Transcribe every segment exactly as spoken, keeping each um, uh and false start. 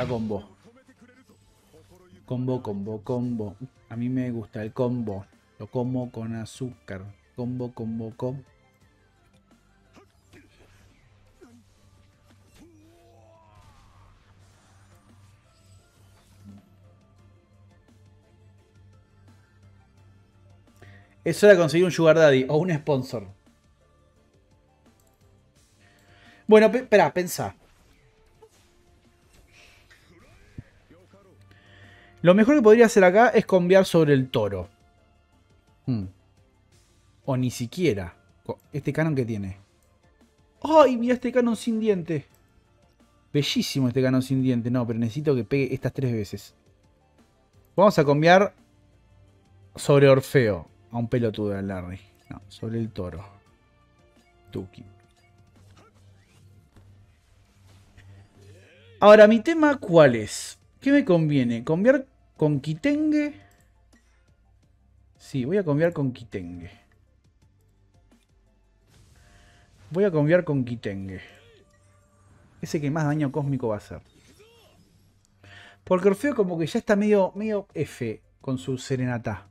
la combo. Combo, combo, combo. A mí me gusta el combo. Lo como con azúcar. Combo, combo, combo. Es hora de conseguir un sugar daddy o un sponsor. Bueno, espera, pensá. Lo mejor que podría hacer acá es conviar sobre el toro. Hmm. O ni siquiera. ¿Este canon que tiene? ¡Ay, mira este canon sin diente! Bellísimo este canon sin diente. No, pero necesito que pegue estas tres veces. Vamos a conviar sobre Orfeo. A un pelotudo de Larry. No, sobre el toro. Tuki. Ahora, mi tema, ¿cuál es? ¿Qué me conviene? ¿Conviar con Kitenge? Sí, voy a conviar con Kitenge. Voy a conviar con Kitenge. Ese que más daño cósmico va a hacer. Porque Orfeo como que ya está medio, medio F con su serenata.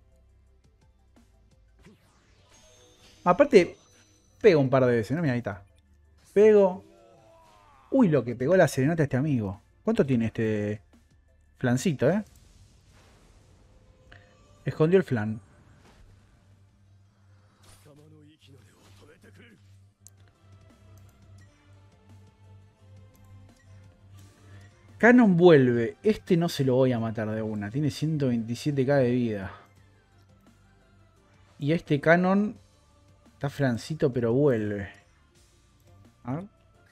Aparte, pego un par de veces, ¿no? Mira, ahí está. Pego. Uy, lo que pegó la serenata a este amigo. ¿Cuánto tiene este flancito, eh? Escondió el flan. Canon vuelve. Este no se lo voy a matar de una. Tiene ciento veintisiete K de vida. Y este Canon está flancito, pero vuelve. A ver.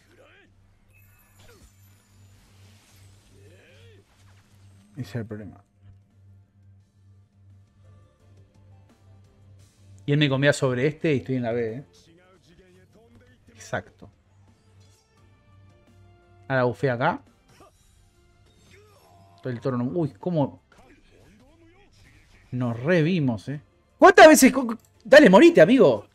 Ese es el problema. Y él me comía sobre este y estoy en la B, ¿eh? Exacto. Ahora bufé acá. El toro no... Uy, cómo... Nos revimos, ¿eh? ¿Cuántas veces...? Dale, morite, amigo.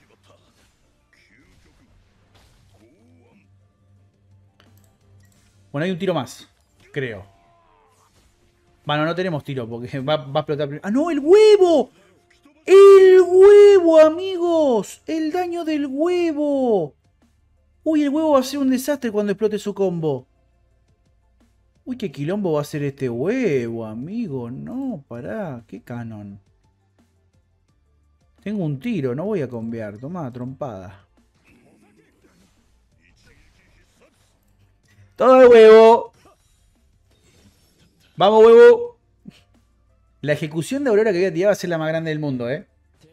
Bueno, hay un tiro más. Creo. Bueno, no tenemos tiro porque va, va a explotar primero. ¡Ah, no! ¡El huevo! ¡El huevo, amigos! ¡El daño del huevo! Uy, el huevo va a ser un desastre cuando explote su combo. Uy, qué quilombo va a ser este huevo, amigo. No, pará. ¿Qué canon? Tengo un tiro, no voy a conviar. Tomá, trompada. Todo el huevo. Vamos, huevo. La ejecución de Aurora que voy a tirar va a ser la más grande del mundo, ¿eh?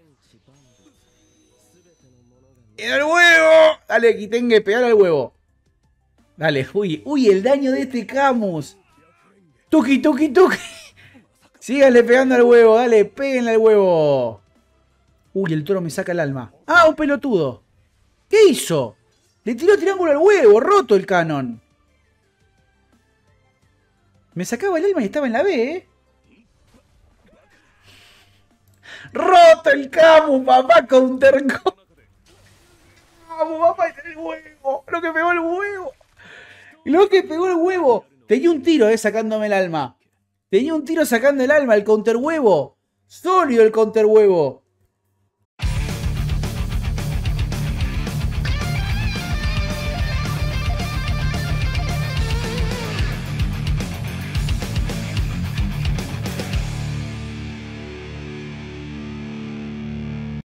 ¡El huevo! Dale, Kitenge, pegar al huevo. Dale, uy, uy, el daño de este Camus. Tuki, tuki, tuki. Síganle pegando al huevo, dale, péguenle al huevo. Uy, el toro me saca el alma. ¡Ah, un pelotudo! ¿Qué hizo? Le tiró triángulo al huevo, roto el canon. Me sacaba el alma y estaba en la B, ¿eh? ¡Roto el Camus, papá! Counter. ¡Vamos, papá! ¡El huevo! ¡Lo que pegó el huevo! ¡Lo que pegó el huevo! Tenía un tiro, eh, sacándome el alma. Tenía un tiro sacando el alma, el counter huevo. Sólido el counter huevo.